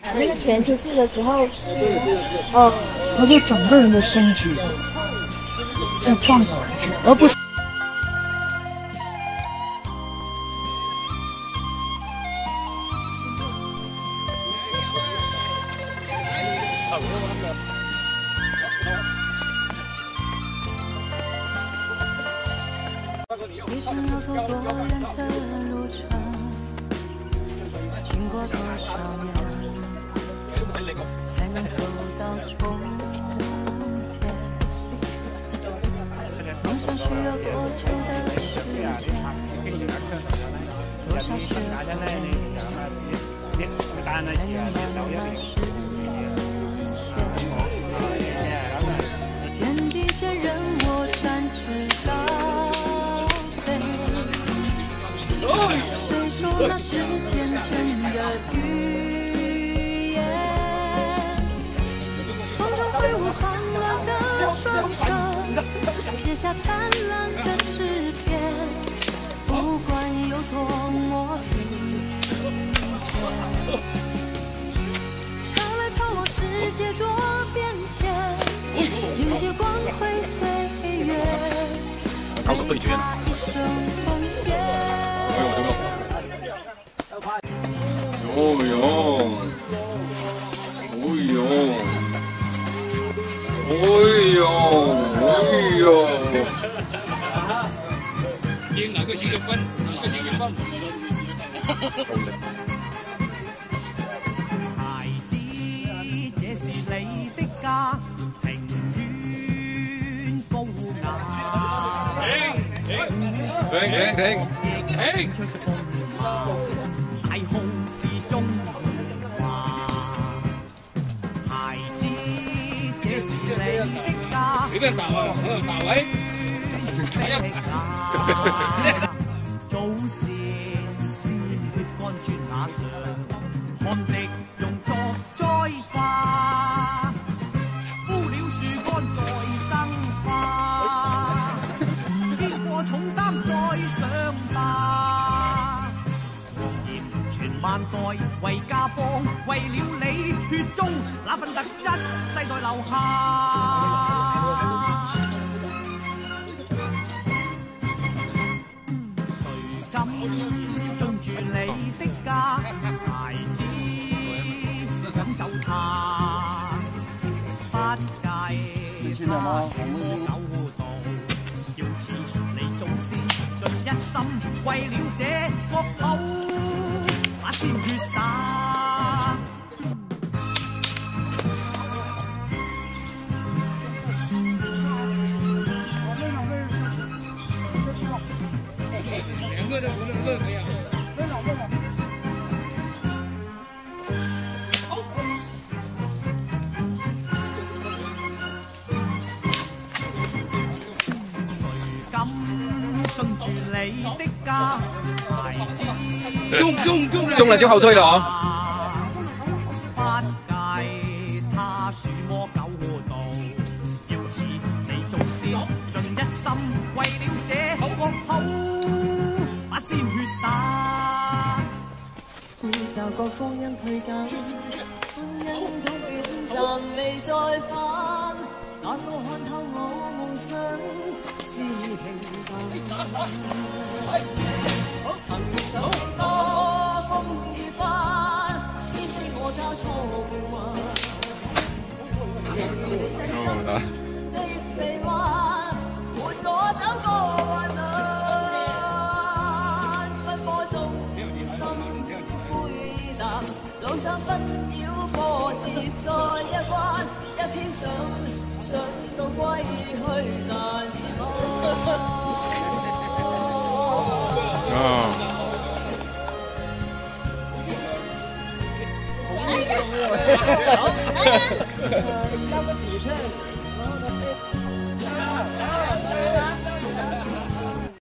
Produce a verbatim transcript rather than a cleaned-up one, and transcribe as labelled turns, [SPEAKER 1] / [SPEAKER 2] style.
[SPEAKER 1] 那个潜出去的时候，呃，
[SPEAKER 2] 他就整个人的身体在撞回去，而不是。
[SPEAKER 3] 一生要走多远的路程，经过多少年，才能走到终点？梦想需要多久的时间？多少血泪，才能让那实现？天地间任我展翅高。 谁说那是天真的语言？风中挥舞狂浪的双手，写下灿烂的诗篇。不管有多么疲倦，潮来潮往，世界多变迁，迎接光辉岁月。
[SPEAKER 4] 高手对决。
[SPEAKER 3] 一生奉献。
[SPEAKER 4] 哦哟，哦哟，哦哟，哦哟！赢哪个星月份？哪个星月份？
[SPEAKER 3] 孩子，這是你的家，庭院高雅。
[SPEAKER 4] 停停停停停！
[SPEAKER 3] 大號是中華，孩子，這是你的家。
[SPEAKER 4] 隨便打啊，打來。
[SPEAKER 3] 祖先鮮血乾磚瓦上，汗滴用作栽花，枯了樹幹再生花，肩過重擔再上吧。 萬代為家邦，為了你血中那份特質，世代留下。誰敢進住你的家，孩子趕走他，不計他樹魔狗道，要似你祖先盡一心，為了這國土。 把鮮血灑，
[SPEAKER 4] 兩個都不能樂這樣。
[SPEAKER 3] 誰敢進住你的家，孩子？
[SPEAKER 4] 中中中中了就後退了哦。
[SPEAKER 3] 不計他樹魔狗道，要似你祖先盡一心，為了這國土把鮮血灑。
[SPEAKER 5] 觀察各光陰退減，歡欣總短暫未再返，眼到看透我夢想是平凡。曾遇上幾多風雨翻，編織我交錯變幻。人如你真心的臂彎，伴我走過患難。奔波中心灰淡，路上紛擾波折再一彎，一天想想到歸去難以忘。
[SPEAKER 4] 啊！
[SPEAKER 2] 交个底片，然后呢？